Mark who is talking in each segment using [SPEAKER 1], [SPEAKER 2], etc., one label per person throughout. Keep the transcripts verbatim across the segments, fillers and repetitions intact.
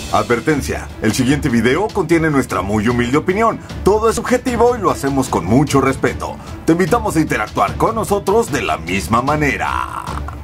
[SPEAKER 1] Advertencia, el siguiente video contiene nuestra muy humilde opinión. Todo es subjetivo y lo hacemos con mucho respeto. Te invitamos a interactuar con nosotros de la misma manera.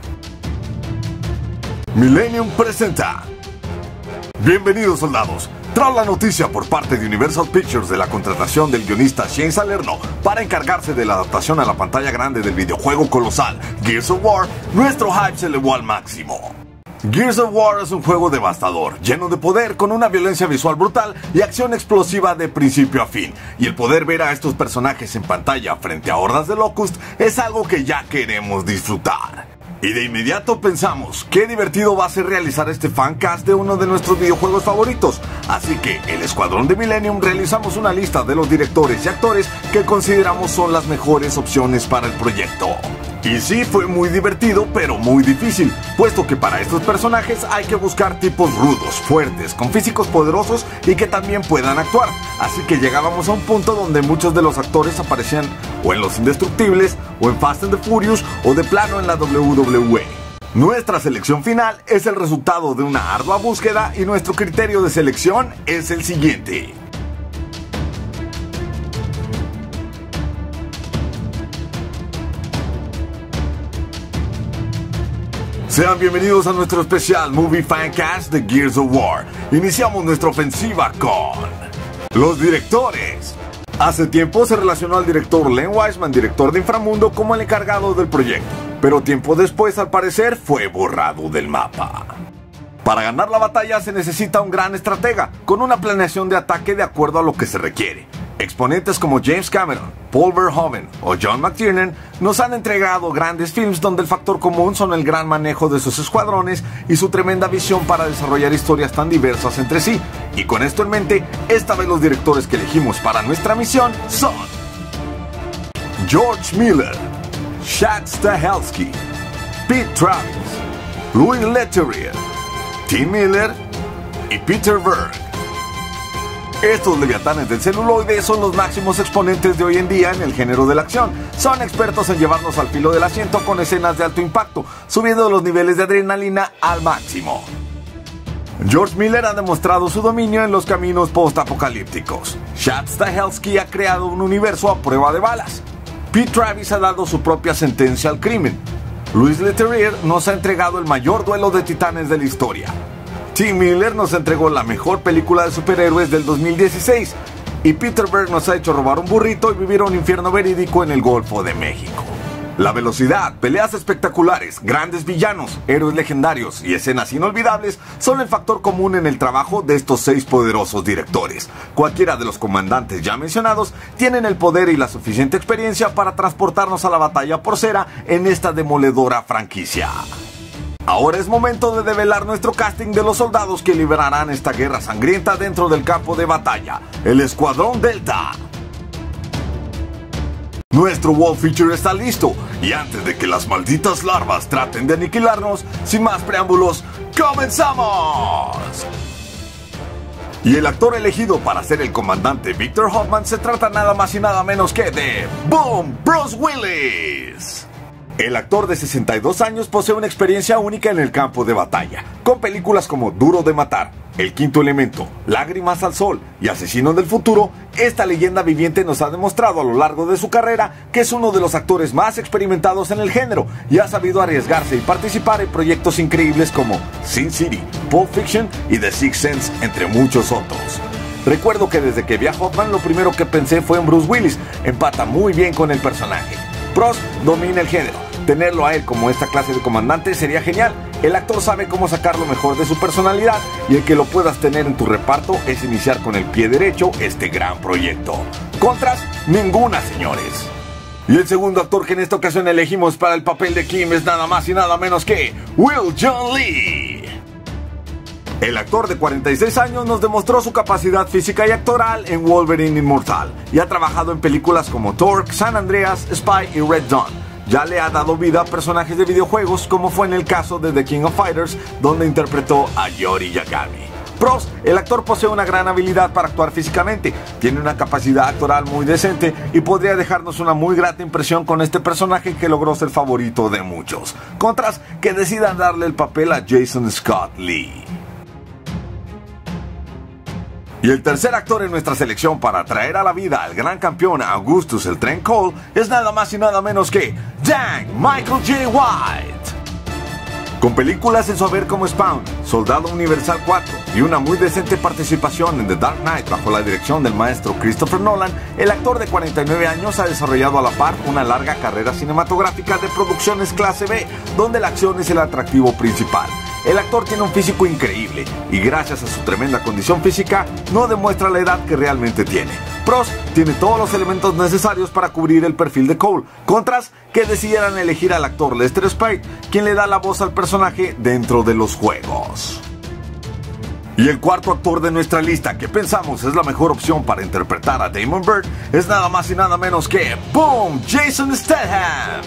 [SPEAKER 1] Millennium presenta. Bienvenidos, soldados. Tras la noticia por parte de Universal Pictures de la contratación del guionista Shane Salerno para encargarse de la adaptación a la pantalla grande del videojuego colosal Gears of War, nuestro hype se elevó al máximo. Gears of War es un juego devastador, lleno de poder, con una violencia visual brutal y acción explosiva de principio a fin. Y el poder ver a estos personajes en pantalla frente a hordas de Locust es algo que ya queremos disfrutar. Y de inmediato pensamos, qué divertido va a ser realizar este fancast de uno de nuestros videojuegos favoritos. Así que, el Escuadrón de Millennium realizamos una lista de los directores y actores que consideramos son las mejores opciones para el proyecto. Y sí, fue muy divertido, pero muy difícil, puesto que para estos personajes hay que buscar tipos rudos, fuertes, con físicos poderosos y que también puedan actuar. Así que llegábamos a un punto donde muchos de los actores aparecían o en Los Indestructibles, o en Fast and the Furious, o de plano en la doble u doble u e. Nuestra selección final es el resultado de una ardua búsqueda y nuestro criterio de selección es el siguiente. Sean bienvenidos a nuestro especial Movie Fancast de Gears of War. Iniciamos nuestra ofensiva con los directores. Hace tiempo se relacionó al director Len Wiseman, director de Inframundo, como el encargado del proyecto, pero tiempo después, al parecer, fue borrado del mapa. Para ganar la batalla se necesita un gran estratega, con una planeación de ataque de acuerdo a lo que se requiere. Exponentes como James Cameron, Paul Verhoeven o John McTiernan nos han entregado grandes films donde el factor común son el gran manejo de sus escuadrones y su tremenda visión para desarrollar historias tan diversas entre sí. Y con esto en mente, esta vez los directores que elegimos para nuestra misión son George Miller, Chad Stahelski, Pete Travis, Louis Leterrier, Tim Miller y Peter Berg. Estos leviatanes del celuloide son los máximos exponentes de hoy en día en el género de la acción. Son expertos en llevarnos al filo del asiento con escenas de alto impacto, subiendo los niveles de adrenalina al máximo. George Miller ha demostrado su dominio en los caminos post-apocalípticos. Chad Stahelski ha creado un universo a prueba de balas. Pete Travis ha dado su propia sentencia al crimen. Louis Leterrier nos ha entregado el mayor duelo de titanes de la historia. Tim Miller nos entregó la mejor película de superhéroes del dos mil dieciséis y Peter Berg nos ha hecho robar un burrito y vivir un infierno verídico en el Golfo de México. La velocidad, peleas espectaculares, grandes villanos, héroes legendarios y escenas inolvidables son el factor común en el trabajo de estos seis poderosos directores. Cualquiera de los comandantes ya mencionados tienen el poder y la suficiente experiencia para transportarnos a la batalla porcera en esta demoledora franquicia. Ahora es momento de develar nuestro casting de los soldados que librarán esta guerra sangrienta dentro del campo de batalla, el Escuadrón Delta. Nuestro wall feature está listo, y antes de que las malditas larvas traten de aniquilarnos, sin más preámbulos, ¡comenzamos! Y el actor elegido para ser el comandante Victor Hoffman se trata nada más y nada menos que de ¡Boom! ¡Bruce Willis! El actor de sesenta y dos años posee una experiencia única en el campo de batalla, con películas como Duro de Matar, El Quinto Elemento, Lágrimas al Sol y Asesino del Futuro. Esta leyenda viviente nos ha demostrado a lo largo de su carrera que es uno de los actores más experimentados en el género y ha sabido arriesgarse y participar en proyectos increíbles como Sin City, Pulp Fiction y The Sixth Sense, entre muchos otros. Recuerdo que desde que vi a Hoffman lo primero que pensé fue en Bruce Willis, empata muy bien con el personaje. Prost domina el género, tenerlo a él como esta clase de comandante sería genial. El actor sabe cómo sacar lo mejor de su personalidad y el que lo puedas tener en tu reparto es iniciar con el pie derecho este gran proyecto. Contras, ninguna, señores. Y el segundo actor que en esta ocasión elegimos para el papel de Kim es nada más y nada menos que Will John Lee. El actor de cuarenta y seis años nos demostró su capacidad física y actoral en Wolverine Inmortal y ha trabajado en películas como Torque, San Andreas, Spy y Red Dawn. Ya le ha dado vida a personajes de videojuegos como fue en el caso de The King of Fighters, donde interpretó a Yori Yagami. Pros, el actor posee una gran habilidad para actuar físicamente, tiene una capacidad actoral muy decente y podría dejarnos una muy grata impresión con este personaje que logró ser favorito de muchos. Contras, que decidan darle el papel a Jason Scott Lee. Y el tercer actor en nuestra selección para traer a la vida al gran campeón Augustus el Tren Cole es nada más y nada menos que Dang Michael Jai White. Con películas en su haber como Spawn, Soldado Universal cuatro y una muy decente participación en The Dark Knight bajo la dirección del maestro Christopher Nolan, el actor de cuarenta y nueve años ha desarrollado a la par una larga carrera cinematográfica de producciones clase B, donde la acción es el atractivo principal. El actor tiene un físico increíble y gracias a su tremenda condición física no demuestra la edad que realmente tiene. Pros, tiene todos los elementos necesarios para cubrir el perfil de Cole. Contras, que decidieran elegir al actor Lester Speight, quien le da la voz al personaje dentro de los juegos. Y el cuarto actor de nuestra lista que pensamos es la mejor opción para interpretar a Damon Byrd es nada más y nada menos que ¡Boom! Jason Statham.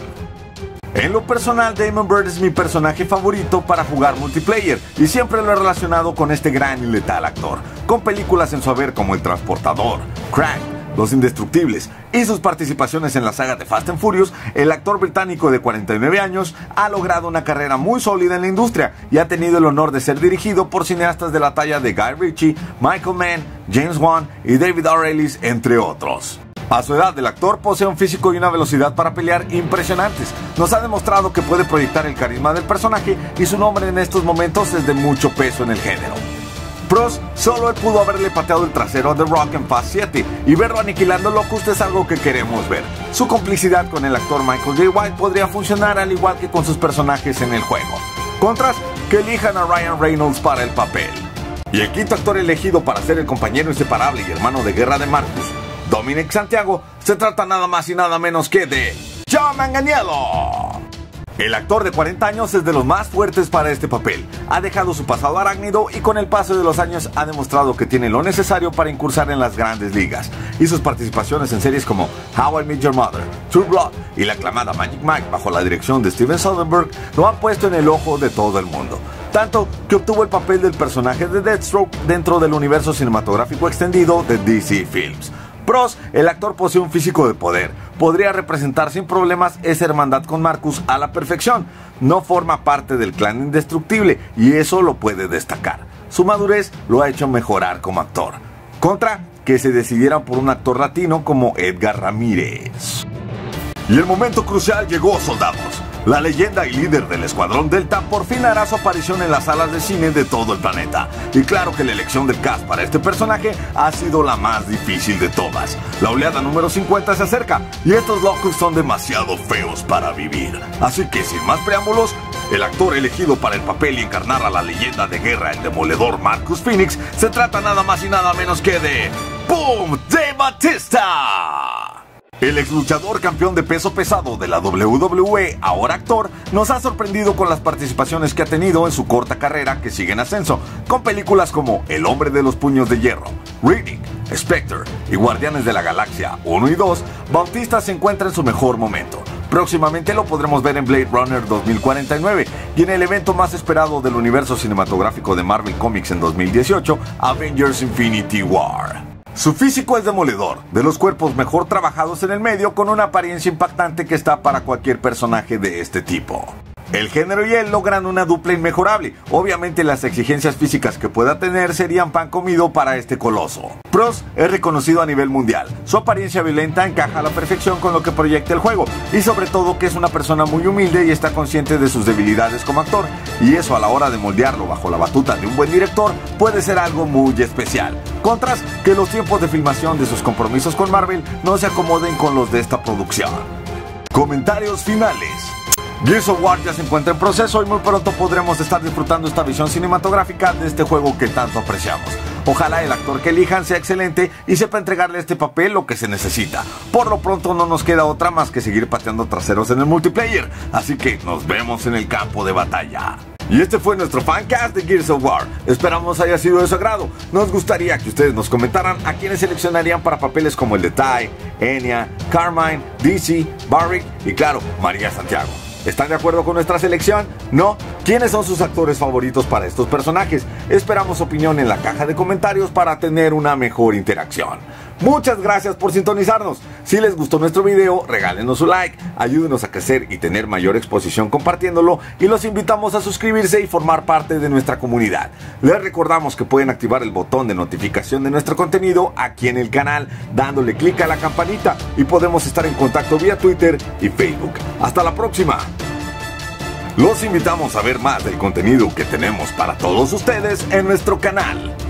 [SPEAKER 1] En lo personal, Damon Byrd es mi personaje favorito para jugar multiplayer y siempre lo he relacionado con este gran y letal actor, con películas en su haber como El Transportador, Crank, Los Indestructibles y sus participaciones en la saga de Fast and Furious. El actor británico de cuarenta y nueve años ha logrado una carrera muy sólida en la industria y ha tenido el honor de ser dirigido por cineastas de la talla de Guy Ritchie, Michael Mann, James Wan y David R. Ellis, entre otros. A su edad, el actor posee un físico y una velocidad para pelear impresionantes. Nos ha demostrado que puede proyectar el carisma del personaje y su nombre en estos momentos es de mucho peso en el género. Pros, solo él pudo haberle pateado el trasero a The Rock en Fast siete y verlo aniquilando Locust es algo que queremos ver. Su complicidad con el actor Michael Jai White podría funcionar al igual que con sus personajes en el juego. Contras, que elijan a Ryan Reynolds para el papel. Y el quinto actor elegido para ser el compañero inseparable y hermano de guerra de Marcus, Dominic Santiago, se trata nada más y nada menos que de John Manganiello. El actor de cuarenta años es de los más fuertes para este papel. Ha dejado su pasado arácnido y con el paso de los años ha demostrado que tiene lo necesario para incursar en las grandes ligas. Y sus participaciones en series como How I Met Your Mother, True Blood y la aclamada Magic Mike bajo la dirección de Steven Soderbergh lo han puesto en el ojo de todo el mundo. Tanto que obtuvo el papel del personaje de Deathstroke dentro del universo cinematográfico extendido de D C Films. Pros, el actor posee un físico de poder. Podría representar sin problemas esa hermandad con Marcus a la perfección. No forma parte del clan indestructible y eso lo puede destacar. Su madurez lo ha hecho mejorar como actor. Contra, que se decidieran por un actor latino como Edgar Ramírez. Y el momento crucial llegó, soldados. La leyenda y líder del Escuadrón Delta por fin hará su aparición en las salas de cine de todo el planeta. Y claro que la elección del cast para este personaje ha sido la más difícil de todas. La oleada número cincuenta se acerca y estos locos son demasiado feos para vivir. Así que sin más preámbulos, el actor elegido para el papel y encarnar a la leyenda de guerra, el demoledor Marcus Phoenix, se trata nada más y nada menos que de ¡Boom! Dave Bautista. El ex luchador campeón de peso pesado de la W W E, ahora actor, nos ha sorprendido con las participaciones que ha tenido en su corta carrera que sigue en ascenso, con películas como El Hombre de los Puños de Hierro, Riddick, Spectre y Guardianes de la Galaxia uno y dos. Bautista se encuentra en su mejor momento. Próximamente lo podremos ver en Blade Runner dos mil cuarenta y nueve y en el evento más esperado del universo cinematográfico de Marvel Comics en dos mil dieciocho, Avengers Infinity War. Su físico es demoledor, de los cuerpos mejor trabajados en el medio, con una apariencia impactante que está para cualquier personaje de este tipo. El género y él logran una dupla inmejorable. Obviamente las exigencias físicas que pueda tener serían pan comido para este coloso. Pros, es reconocido a nivel mundial. Su apariencia violenta encaja a la perfección con lo que proyecta el juego. Y sobre todo que es una persona muy humilde y está consciente de sus debilidades como actor. Y eso a la hora de moldearlo bajo la batuta de un buen director puede ser algo muy especial. Contras, que los tiempos de filmación de sus compromisos con Marvel no se acomoden con los de esta producción. Comentarios finales. Gears of War ya se encuentra en proceso y muy pronto podremos estar disfrutando esta visión cinematográfica de este juego que tanto apreciamos. Ojalá el actor que elijan sea excelente y sepa entregarle a este papel lo que se necesita. Por lo pronto no nos queda otra más que seguir pateando traseros en el multiplayer, así que nos vemos en el campo de batalla. Y este fue nuestro fancast de Gears of War. Esperamos haya sido de su agrado. Nos gustaría que ustedes nos comentaran a quienes seleccionarían para papeles como el de Ty, Enya, Carmine, Dizzy, Barrick y claro, María Santiago. ¿Están de acuerdo con nuestra selección? ¿No? ¿Quiénes son sus actores favoritos para estos personajes? Esperamos opinión en la caja de comentarios para tener una mejor interacción. Muchas gracias por sintonizarnos. Si les gustó nuestro video, regálenos su like, ayúdenos a crecer y tener mayor exposición compartiéndolo, y los invitamos a suscribirse y formar parte de nuestra comunidad. Les recordamos que pueden activar el botón de notificación de nuestro contenido aquí en el canal, dándole clic a la campanita, y podemos estar en contacto vía Twitter y Facebook. Hasta la próxima. Los invitamos a ver más del contenido que tenemos para todos ustedes en nuestro canal.